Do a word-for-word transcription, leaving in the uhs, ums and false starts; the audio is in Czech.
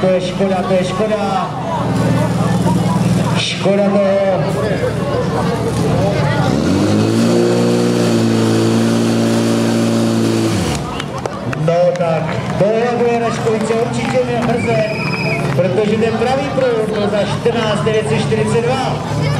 to je škoda, to je škoda. Škoda toho. No tak, tohle bude Raškovice určitě mě mrzet, protože ten pravý projekt byl za čtrnáct devět set čtyřicet dva.